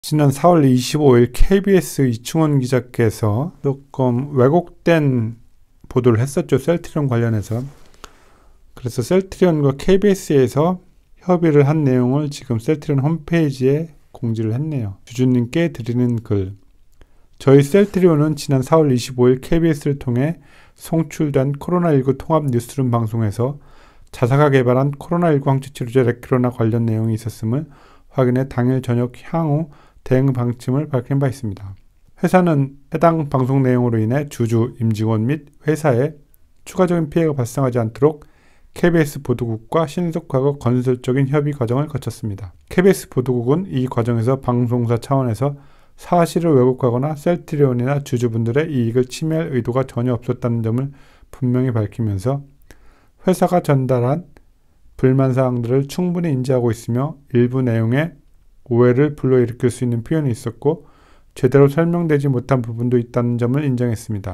지난 4월 25일 KBS 이충원 기자께서 조금 왜곡된 보도를 했었죠. 셀트리온 관련해서. 그래서 셀트리온과 KBS에서 협의를 한 내용을 지금 셀트리온 홈페이지에 공지를 했네요. 주주님께 드리는 글. 저희 셀트리온은 지난 4월 25일 KBS를 통해 송출된 코로나19 통합 뉴스룸 방송에서 자사가 개발한 코로나19 항체치료제 레크로나 관련 내용이 있었음을 확인해 당일 저녁 향후 대응 방침을 밝힌 바 있습니다. 회사는 해당 방송 내용으로 인해 주주, 임직원 및 회사에 추가적인 피해가 발생하지 않도록 KBS 보도국과 신속하고 건설적인 협의 과정을 거쳤습니다. KBS 보도국은 이 과정에서 방송사 차원에서 사실을 왜곡하거나 셀트리온이나 주주분들의 이익을 침해할 의도가 전혀 없었다는 점을 분명히 밝히면서 회사가 전달한 불만사항들을 충분히 인지하고 있으며 일부 내용에 오해를 불러일으킬 수 있는 표현이 있었고 제대로 설명되지 못한 부분도 있다는 점을 인정했습니다.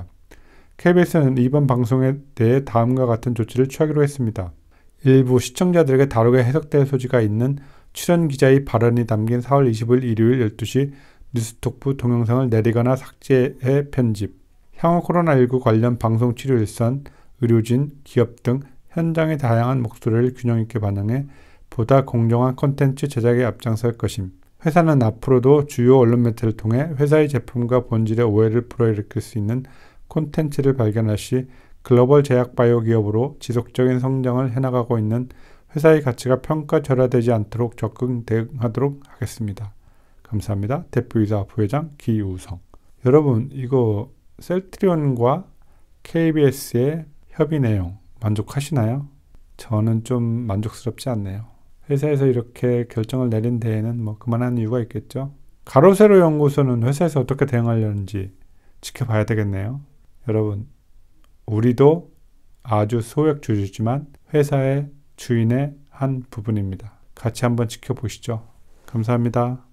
KBS는 이번 방송에 대해 다음과 같은 조치를 취하기로 했습니다. 일부 시청자들에게 다르게 해석될 소지가 있는 출연 기자의 발언이 담긴 4월 20일 일요일 12시 뉴스톡부 동영상을 내리거나 삭제해 편집. 향후 코로나19 관련 방송 치료 일선, 의료진, 기업 등 현장의 다양한 목소리를 균형 있게 반영해 보다 공정한 콘텐츠 제작에 앞장설 것임. 회사는 앞으로도 주요 언론 매체를 통해 회사의 제품과 본질의 오해를 불러일으킬 수 있는 콘텐츠를 발견할 시 글로벌 제약 바이오 기업으로 지속적인 성장을 해나가고 있는 회사의 가치가 평가절하되지 않도록 적극 대응하도록 하겠습니다. 감사합니다. 대표이사 부회장 기우성. 여러분, 이거 셀트리온과 KBS의 협의 내용 만족하시나요? 저는 좀 만족스럽지 않네요. 회사에서 이렇게 결정을 내린 데에는 뭐 그만한 이유가 있겠죠. 가로세로 연구소는 회사에서 어떻게 대응하려는지 지켜봐야 되겠네요. 여러분, 우리도 아주 소액 주주지만 회사의 주인의 한 부분입니다. 같이 한번 지켜보시죠. 감사합니다.